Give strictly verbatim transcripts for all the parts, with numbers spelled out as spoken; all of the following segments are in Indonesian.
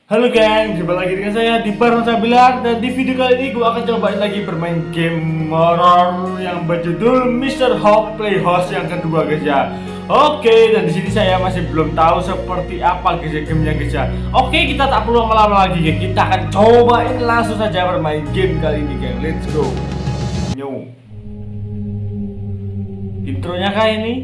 Halo geng, jumpa lagi dengan saya di Barnosa Bilar. Dan di video kali ini gue akan cobain lagi bermain game horror yang berjudul mister Hope Playhouse yang kedua guys ya. Oke, dan di sini saya masih belum tahu seperti apa guys ya gamenya guys ya. Oke, kita tak perlu lama-lama lagi geng. Kita akan cobain langsung saja bermain game kali ini geng. Let's go. Yo. Intronya kayak ini.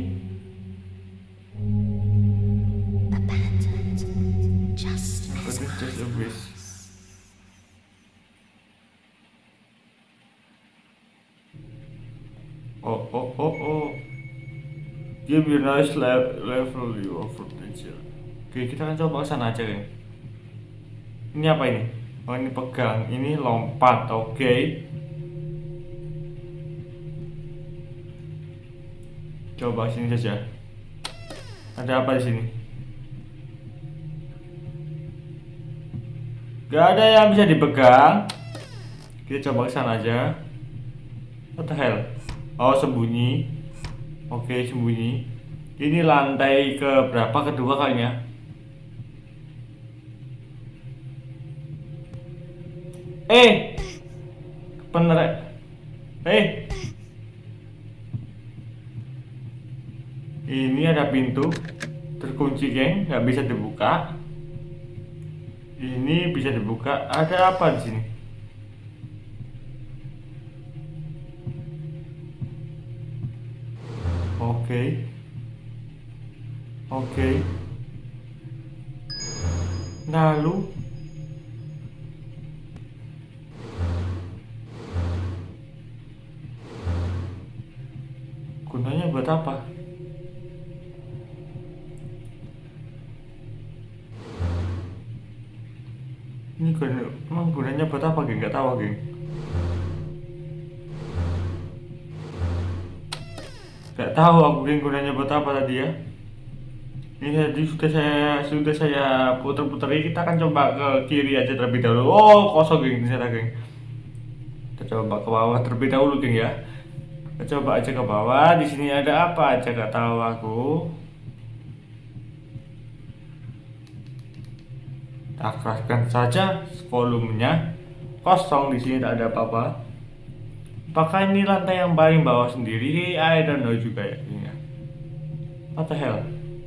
Oh oh oh oh. Give you nice le level your potential. Oke, kita akan coba ke sana aja ya. Ini apa ini? Oh, ini pegang, ini lompat. Oke. Coba sini saja. Ada apa di sini? Gak ada yang bisa dipegang. Kita coba ke sana aja. What the hell? Oh, sembunyi. Oke, sembunyi. Ini lantai ke berapa? Kedua kayaknya. Eh, bener. Eh, ini ada pintu terkunci geng, nggak bisa dibuka. Ini bisa dibuka. Ada apa di sini? Oke, oke. Lalu gunanya buat apa? Ini gunanya, emang gunanya buat apa geng? Nggak tahu geng. Gak tahu aku geng gunanya buat apa tadi ya. Ini tadi sudah saya sudah saya putar-putar. Kita akan coba ke kiri aja terlebih dahulu. Oh, kosong geng ternyata geng. Kita coba ke bawah terlebih dahulu geng ya. Kita coba aja ke bawah. Di sini ada apa aja gak tahu aku. Kita keraskan saja volumenya. Kosong, di sini tidak ada apa-apa. Apakah ini lantai yang paling bawah sendiri? I don't know juga ya. What the hell?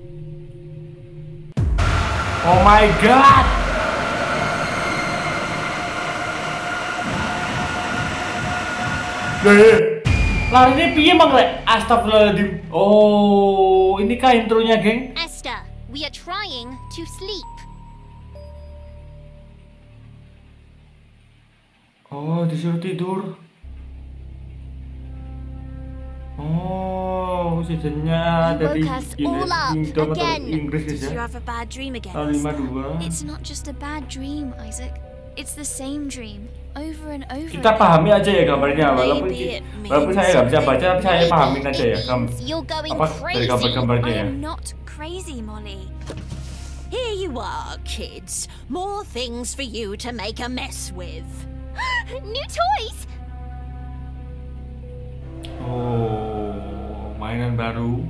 Oh my god! Deh, larinya piye mang rek? Astagfirullahaladzim. Oh, ini kah intronya geng? Esther, we are trying to sleep. Oh, disuruh tidur. Oh, seasonnya dari Inggris Did you ya. have a bad dream again? Tahun lima dua. It's not just a bad dream, Isaac. It's the same dream over and over. Kita pahami aja ya gambarnya, walaupun Maybe it walaupun saya nggak bisa baca, tapi saya pahamin aja ya gam You're going apa dari crazy. gambar-gambarnya I ya. am not crazy, Molly. Here you are, kids. More things for you to make a mess with. New toys. Oh, mainan baru.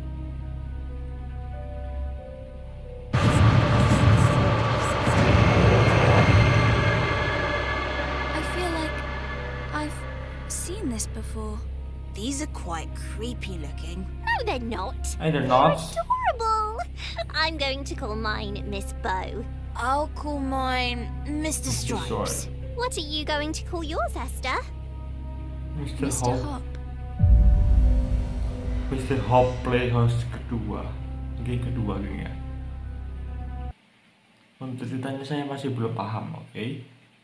I feel like I've seen this before. These are quite creepy looking. No, they're not. I don't know. Adorable. I'm going to call mine Miss Bow. I'll call mine Mister Stripes. What are you going to call yours, Esther? mister Mister Hope. Hop. mister Hope Playhouse kedua. Game kedua geng ya. Untuk ceritanya saya masih belum paham, oke? Okay?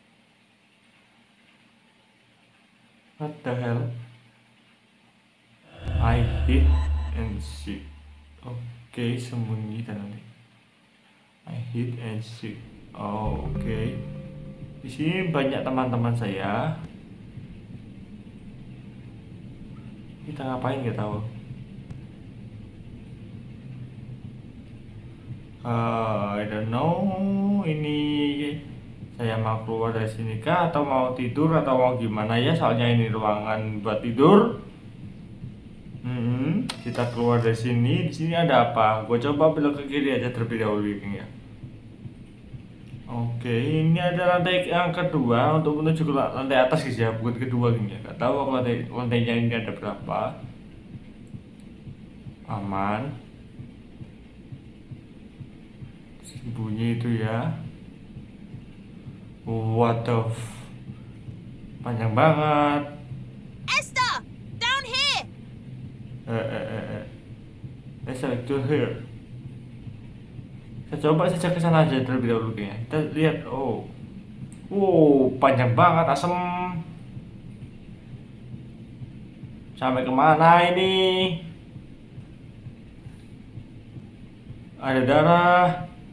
What the hell? I hit and seek. Oke, okay, sembunyi dan nanti. I hit and seek. Oh, oke. Okay. Di sini banyak teman-teman saya. Kita ngapain nggak tahu. Uh, I don't know. Ini saya mau keluar dari sini kah atau mau tidur atau mau gimana ya? Soalnya ini ruangan buat tidur. Hmm, kita keluar dari sini. Di sini ada apa? Gue coba belok ke kiri aja terlebih dahulu ya. Oke, ini ada lantai yang kedua untuk menuju ke lantai atas guys ya, bukan kedua gini ya. Gak tahu aku lantai lantainya ini ada berapa. Aman. Bunyi itu ya. What the f... panjang banget. Esther, down here. Eh eh eh eh. Esther, to here. Saya coba saja ke sana aja terlebih dahulu kayaknya. Kita lihat. Oh. Wow, panjang banget, asem. Sampai kemana ini? Ada darah.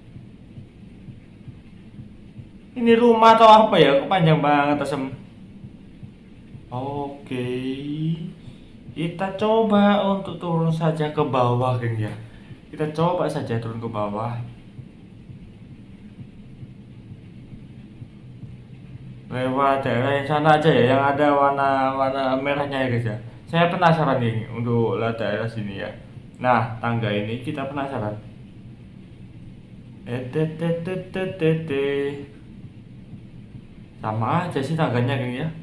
Ini rumah atau apa ya? Kok panjang banget, asem. Oke. Kita coba untuk turun saja ke bawah, geng ya. Kita coba saja turun ke bawah. Lewat daerah yang sana aja ya, yang ada warna-warna merahnya ya guys ya. Saya penasaran nih untuk lihat daerah sini ya. Nah, tangga ini kita penasaran. Etetetetetete. Sama aja sih tangganya geng ya.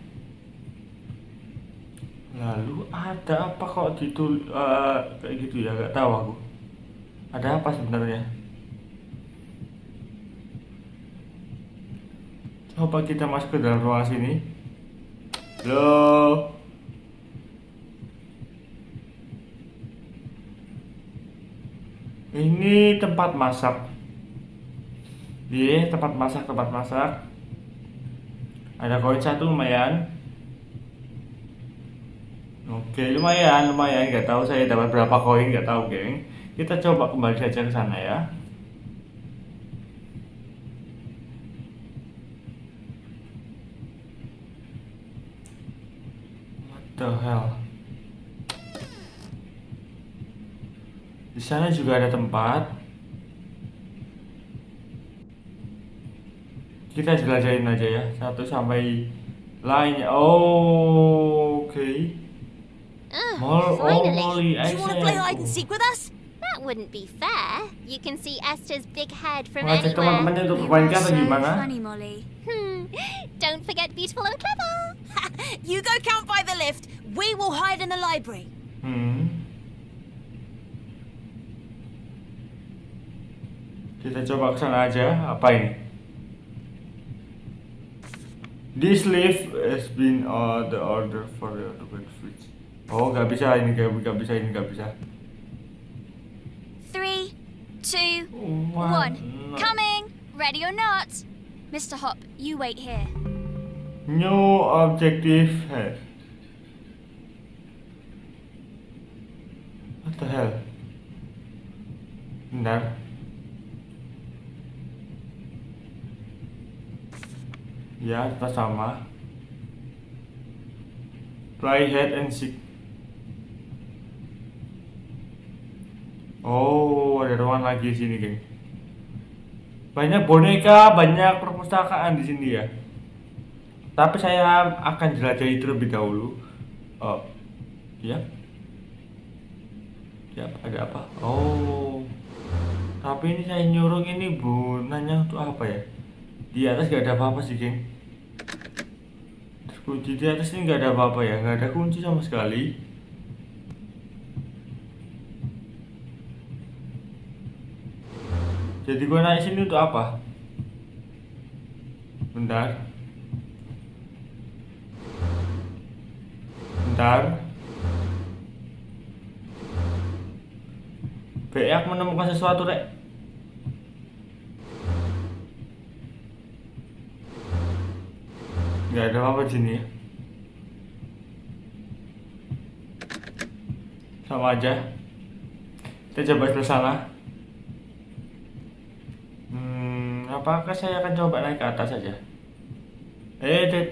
Lalu ada apa kok gitu uh, kayak gitu ya, gak tahu aku. Ada apa sebenarnya? Coba kita masuk ke dalam ruangan sini. Loh. Ini tempat masak. Iya, tempat masak, tempat masak. Ada koin satu lumayan. Oke, lumayan, lumayan. Gak tahu saya dapat berapa koin, gak tahu, geng. Kita coba kembali saja ke sana ya. The hell. Di sana juga ada tempat. Kita jelajahin aja ya, satu sampai lainnya. Oh, oke. Okay. Ugh, Mol, oh, finally. Molly, Do you want to play hide and Isaac. seek with us? That wouldn't be fair. You can see Esther's big head from Ngajak anywhere. teman-temannya untuk You bermain are atau so gimana? funny, Molly. Hmm. Don't forget beautiful and clever. You go count by the lift. We will hide in the library. Hmm. Kita coba ke sana aja. Apa ini? This lift has been on the order for the fridge. Oh, nggak bisa ini, nggak nggak bisa ini, nggak bisa. Three, two, What? one. Coming. Ready or not? Mister Hop, you wait here. New objective head. What the hell? Bentar. Ya, kita sama. Try head and seek. Oh, ada ruangan lagi di sini, geng. Banyak boneka, banyak perpustakaan di sini ya. Tapi saya akan jelajahi terlebih dahulu. Oh, ya. Ya, ada apa? Oh. Tapi ini saya nyuruh ini bu, nanya untuk apa ya? Di atas gak ada apa-apa sih, geng. Kunci di atas ini nggak ada apa-apa ya, nggak ada kunci sama sekali. Jadi gue naik sini untuk apa? Bentar. Bentar. Beak menemukan sesuatu, Rek. Nggak ada apa-apa di sini ya. Sama aja. Kita coba ke sana. Hmm, apakah saya akan coba naik ke atas saja? Eh, Dad.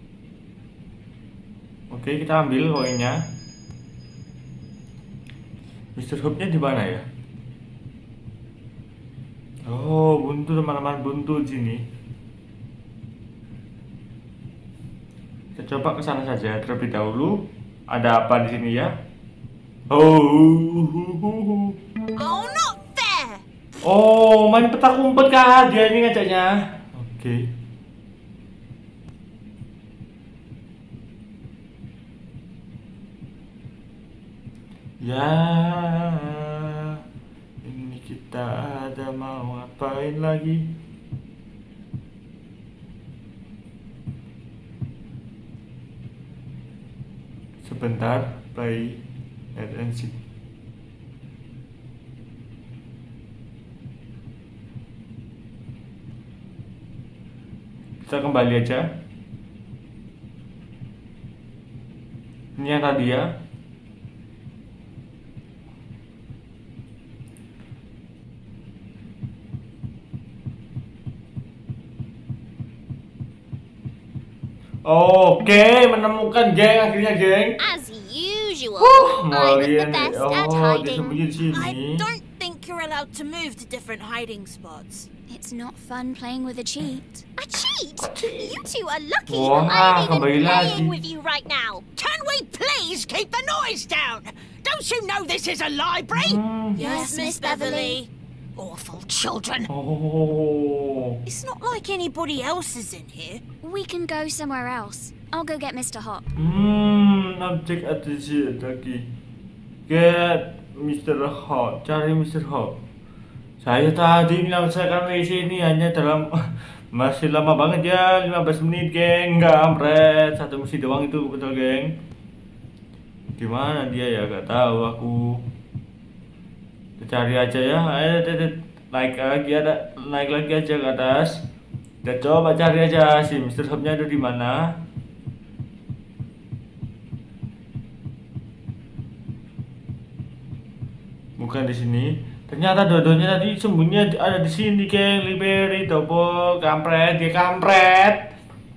Oke, kita ambil koinnya. Mister Hope-nya di mana ya? Oh, buntu teman-teman, buntu di sini. Kita coba ke sana saja terlebih dahulu. Ada apa di sini ya? Oh, Oh, not fair! oh, main petak umpet kah dia ini ngajaknya? Oke. Ya, ini kita ada mau ngapain lagi? Sebentar, play and see. Kita kembali aja. Ini yang tadi ya. Oke, menemukan geng akhirnya, geng. As usual, Huh, I was the Malian. best at Oh, dia hiding. sembunyi di sini. I don't think you're allowed to move to different hiding spots. It's not fun playing with a cheat. A cheat? You two are lucky. Wah, I'm even kembali playing lagi. with you right now. Can we please keep the noise down? Don't you know this is a library? Hmm. Yes, Miss Beverly. Awful children. Oh. It's not like anybody else is in here. We can go somewhere else. I'll go get Mister Hop. Hmm, objek atensi lagi. Get Mister Hop, cari Mister Hop. Saya tadi menyelesaikan misi ini hanya dalam masih lama banget ya, lima belas menit, geng. Enggak, ampret, satu misi doang itu, betul, geng. Gimana dia ya, gak tahu aku. Kita cari aja ya. Ayo, naik lagi, ada naik lagi aja ke atas. Kita coba cari aja si Mister Hopnya ada di mana. Bukan di sini. Ternyata dua-duanya tadi sembunyi ada di sini, geng. Liberi, double, kampret, dia kampret.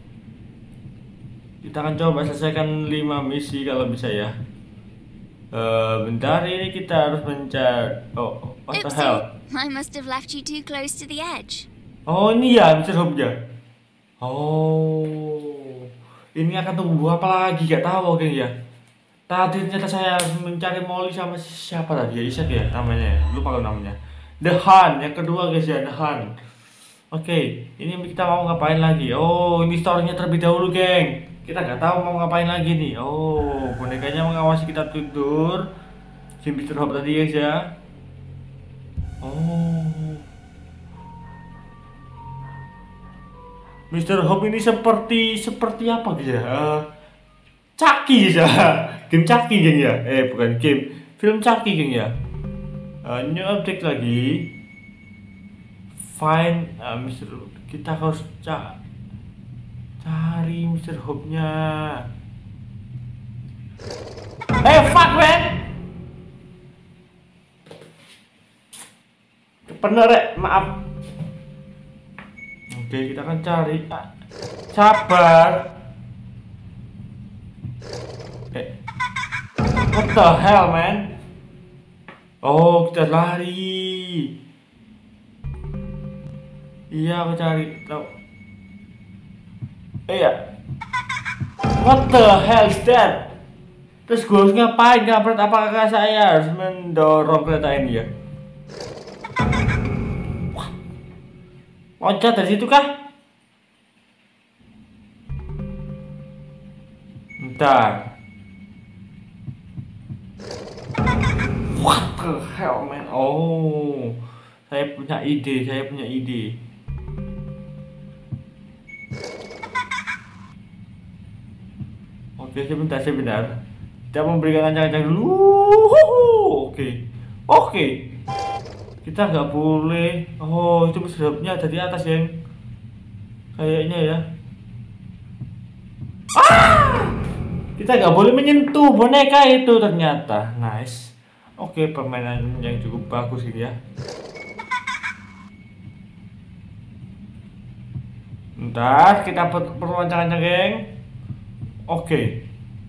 Kita akan coba selesaikan lima misi kalau bisa ya. Uh, bentar, ini kita harus mencari. Oh, what the hell? Oopsie, I must have left you too close to the edge. Oh, ini ya Mister Hopnya. Oh, ini akan tunggu apa lagi? Gak tahu, geng ya. Tadi ternyata saya mencari Molly sama siapa tadi ya, Isaac ya namanya, lupa kalau namanya. The Hunt, yang kedua guys ya, The Hunt. Oke, ini kita mau ngapain lagi? Oh, ini story-nya terlebih dahulu, geng. Kita nggak tahu mau ngapain lagi nih. Oh, bonekanya mengawasi kita tidur. Si Mister Hop tadi guys ya. Oh, Mister Hop ini seperti seperti apa guys ya? Uh, Chucky ya, game Chucky geng ya, eh bukan game, film Chucky geng ya. Uh, new object lagi, find uh, Mister kita harus ca cari Mister Hopnya. Eh fuck man, bener ya, maaf. Oke, kita akan cari, ah, sabar. Eh, what the hell, man? Oh, kita lari. Iya, aku cari. Tahu. Eh ya. What the hell is that? Terus gue harus ngapain? Kampret, apakah saya harus mendorong kereta ini ya? Wah. Loncat dari situ kah? Bentar. What the hell, man? Oh, saya punya ide, saya punya ide. Oke, sebentar, sebentar. Kita memberikan ancang-ancang dulu. Oke, oke. Kita nggak boleh. Oh, itu miserabnya ada di atas, yang kayaknya ya. Ah! Kita nggak boleh menyentuh boneka itu ternyata. Nice. Oke, permainan yang cukup bagus ini ya. Bentar, kita perlu ancang-ancang, geng. Oke.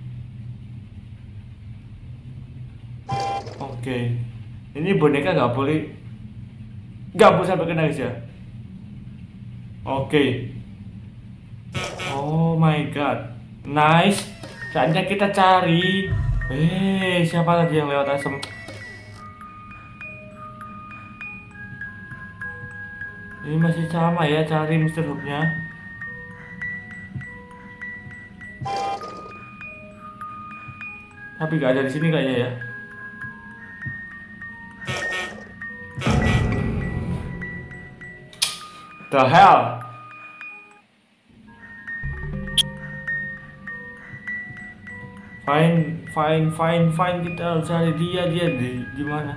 Oke. Ini boneka nggak boleh, nggak boleh sampai kena guys ya. Oke. Oh my god. Nice. Saatnya kita cari. Eh, siapa tadi yang lewat asem? Ini masih sama ya cari Mister Hope-nya. Tapi gak ada di sini kayaknya ya. The hell? Fine, fine, fine, fine. Kita harus cari dia, dia di di mana?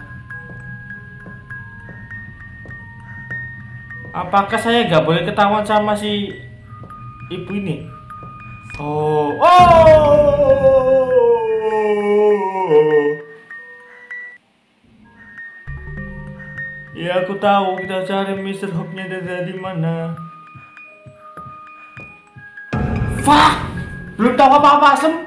Apakah saya gak boleh ketahuan sama si ibu ini? Oh, oh. Ya aku tahu kita cari Mister Hope-nya ada di mana. Fuck, belum tahu apa-apa Asem.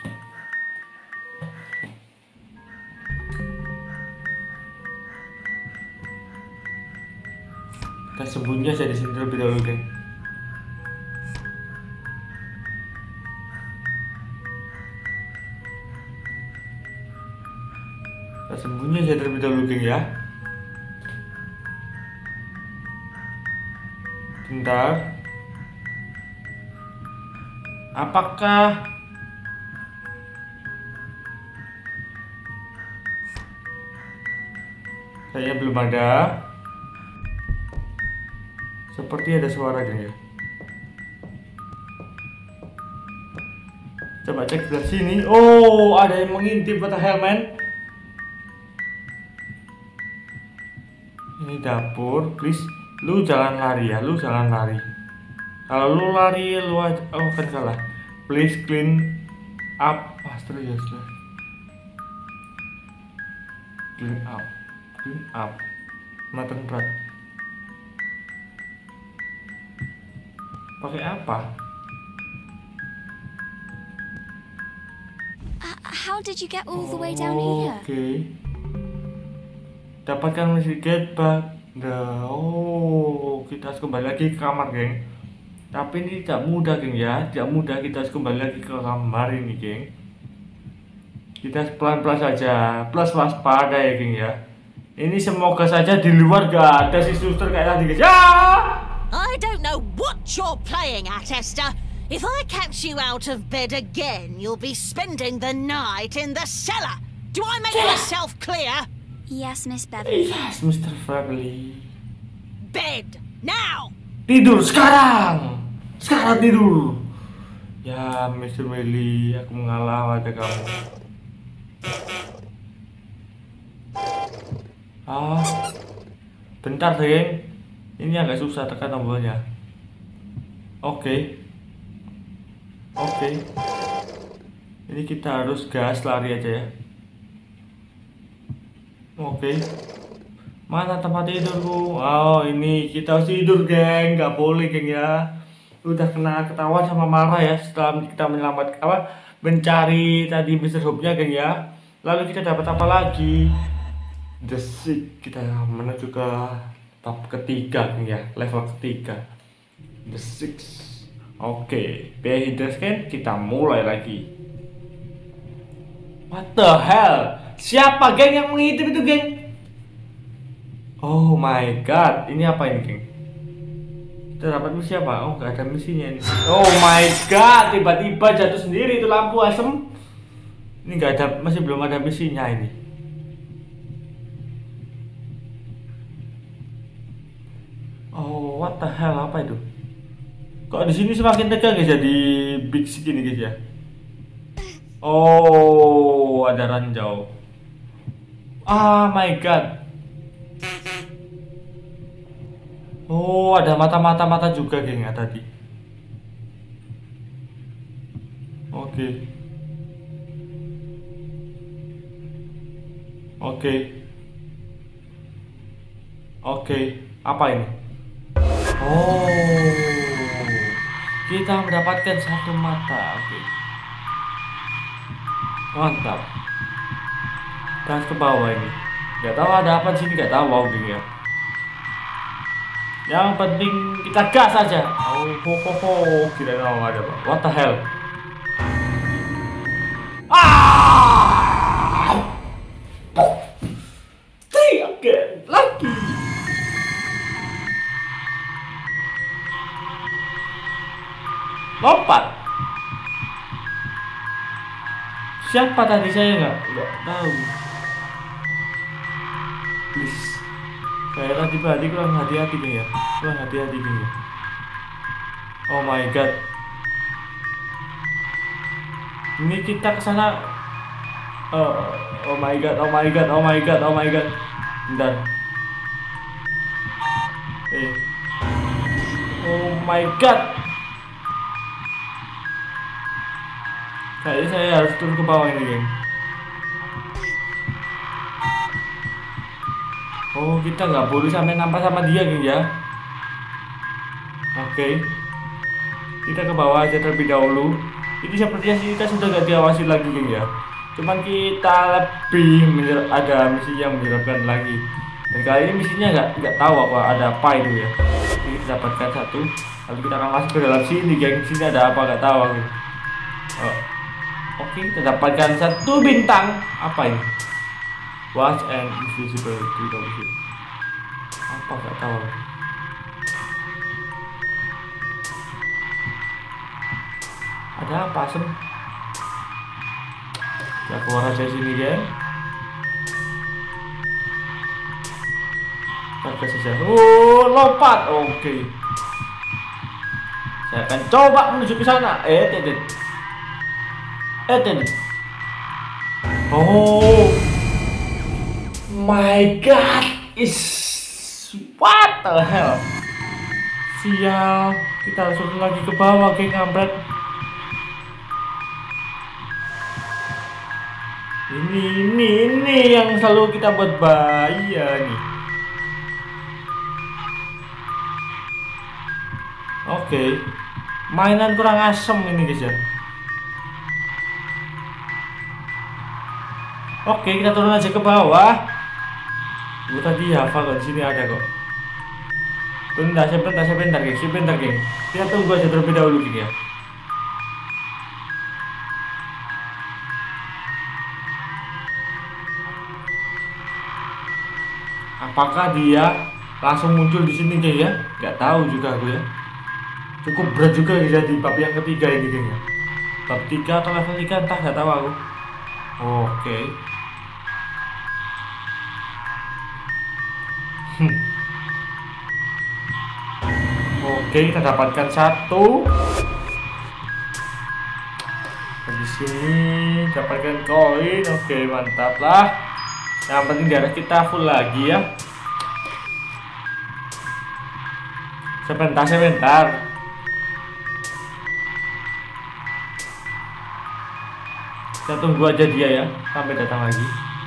Kita sembunyi aja di sini terlebih dahulu, geng. Kita sembunyi aja terlebih dahulu, geng ya. Bentar. Apakah kayaknya belum ada. Seperti ada suara geng ya. Coba cek sebelah sini. Oh, ada yang mengintip. What the hell, man? Ini dapur, please. Lu jangan lari ya, lu jangan lari. Kalau lu lari, lu aja, oh kan salah. Please clean up. Astro ya, sudah. Clean up, clean up. Mateng berat. Pakai apa? Uh, how did you get all the way down Oke. here? Okay. Dapatkan misi get back. Nah, oh, kita harus kembali lagi ke kamar, geng. Tapi ini tidak mudah, geng ya. Tidak mudah, kita harus kembali lagi ke kamar ini, geng. Kita pelan-pelan saja, plus waspada ya, geng ya. Ini semoga saja di luar gak ada si suster kayak tadi, guys. Ya! I don't know what you're playing at, Esther. If I catch you out of bed again, you'll be spending the night in the cellar. Do I make myself clear? Yes, Miss Beverly. Yes, Mister Family. Bed, now! Tidur sekarang. Sekarang tidur. Ya, Mister Meli, aku mengalah pada kamu. Ah, bentar, geng. Ini agak susah tekan tombolnya. Oke. Okay. Oke. Okay. Ini kita harus gas lari aja ya. Oke. Okay. Mana tempat tidurku? Oh, ini kita harus tidur, geng. Gak boleh, geng ya. Udah kena ketahuan sama marah ya setelah kita menyelamatkan apa? Mencari tadi Mister Hope-nya, geng ya. Lalu kita dapat apa lagi? The Sick. Kita menuju ke tahap ketiga, geng ya. Level ketiga. The Six. Oke, okay. Behind scan kita mulai lagi. What the hell? Siapa, geng, yang mengintip itu, geng? Oh my god, ini apa ini, geng? Kita dapat misi apa? Oh, gak ada misinya ini. Oh my god, tiba-tiba jatuh sendiri itu lampu asem. Ini gak ada, masih belum ada misinya ini. Oh, what the hell, apa itu? Kok di sini semakin tegang guys ya di big stick ini, guys ya? Oh, ada ranjau. Ah my god. Oh, ada mata-mata mata juga, geng, ya tadi. Oke. Oke. Oke, apa ini? Oh, kita mendapatkan satu mata. Oke. Mantap. Kita ke bawah ini. Gak tahu ada apa di sini, gak tahu, wow, geng ya. Yang penting kita gas saja. Oh, ho, ho, ho. Tidak tahu ada apa. What the hell? Ah! Three again, lagi. Lompat. Siapa tadi saya nggak nggak tahu. Please. Saya tadi tadi kurang hati-hati nih ya. Kurang hati-hati nih ya. Oh my god. Ini kita kesana. Oh, oh my god, oh my god, oh my god, oh my god. Bentar. Eh. Oh my god. Kayaknya saya harus turun ke bawah ini, geng. Oh, kita nggak boleh sampai nampak sama dia, geng ya. Oke. Okay. Kita ke bawah aja terlebih dahulu. Ini sepertinya kita sudah gak diawasi lagi, geng ya. Cuman kita lebih menyer ada misi yang menyeramkan lagi. Dan kali ini misinya nggak nggak tahu apa ada apa itu ya. Jadi kita dapatkan satu, lalu kita akan masuk ke dalam sini, geng. Sini ada apa nggak tahu aku. Oh. Oke, kita dapatkan satu bintang. Apa ini? Watch and invisibility. Apa nggak tahu. Ada apa, Sem? Kita keluar aja sini, geng. Kita saja. Oh, lompat. Oke. Okay. Saya akan coba menuju ke sana. Eh, tidak. Eh, tidak. Oh my god. Is what the hell? Sial. Kita harus turun lagi ke bawah, geng, ngambret. Ini, ini, ini yang selalu kita buat bahaya nih. Oke, mainan kurang asem ini, guys ya. Oke, kita turun aja ke bawah. Gue tadi hafal kok, di sini ada kok. Bentar, sebentar, sebentar, geng, sebentar, geng. Kita tunggu aja terlebih dahulu, geng ya. Apakah dia langsung muncul di sini, geng ya? Gak tahu juga aku ya. Cukup berat juga ya di bab yang ketiga ini, geng ya. Bab tiga atau level tiga entah, gak tahu aku. Oke. Hmm. Oke, kita dapatkan satu. Di sini dapatkan koin. Oke, mantap lah. Yang penting darah kita full lagi ya. Sebentar, sebentar. Kita tunggu aja dia ya, sampai datang lagi.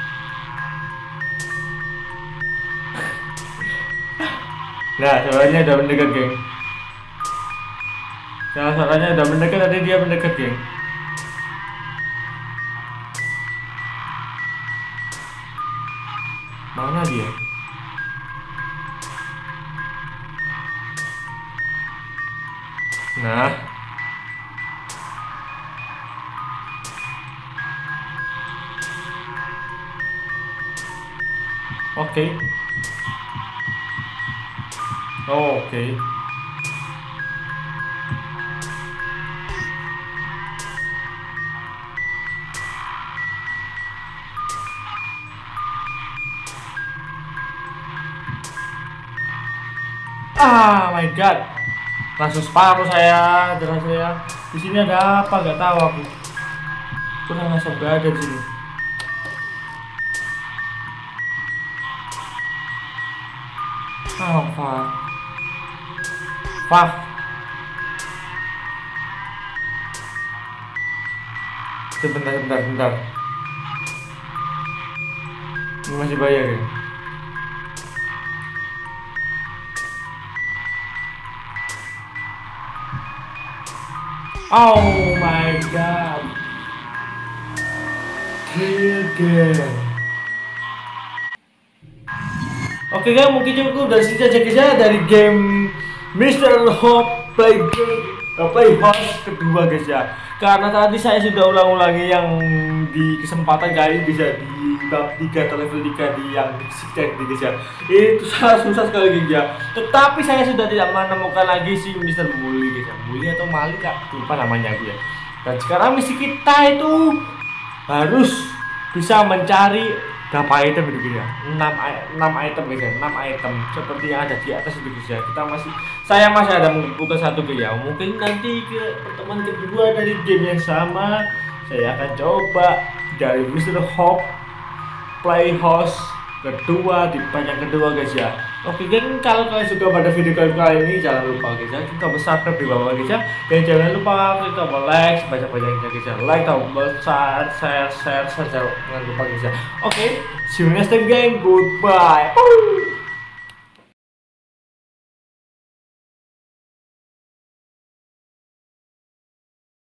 Nah, suaranya udah mendekat, geng. Nah, suaranya udah mendekat, tadi dia mendekat, geng. Mana dia? Nah. Oke. Okay. Oh, oke. Okay. Ah, my god. Langsung separuh saya, darah saya. Di sini ada apa? Gak tahu aku. Kurang asam gak ada di sini. Oh, fuck. Fuck. Sebentar, sebentar, sebentar. Ini masih bahaya, ya? Oh my god. Kill game. Oke guys, mungkin cukup dari sini saja guys ya, dari game Mister Hope Play uh, Play Host kedua guys ya. Karena tadi saya sudah ulang-ulangi yang di kesempatan kali bisa di bab tiga atau level tiga di yang sekitar di guys ya. Itu sangat susah sekali guys ya. Tetapi saya sudah tidak menemukan lagi si Mister Muli guys ya. Muli atau Mali kak, lupa namanya dia. Dan sekarang misi kita itu harus bisa mencari berapa item itu guys ya? enam item guys ya, enam item seperti yang ada di atas itu guys ya. Kita masih, saya masih ada mengumpulkan satu guys ya. Mungkin nanti ke pertemuan kedua dari game yang sama, saya akan coba dari Mister Hop Playhouse kedua di banyak kedua guys ya. Oke geng, kalau kalian suka pada video kali ini jangan lupa guys ya, kita subscribe di bawah guys ya, dan jangan lupa klik tombol like sebanyak-banyaknya guys ya, like, tombol share, share, share, share, jangan lupa guys ya. Oke, see you next time geng, goodbye.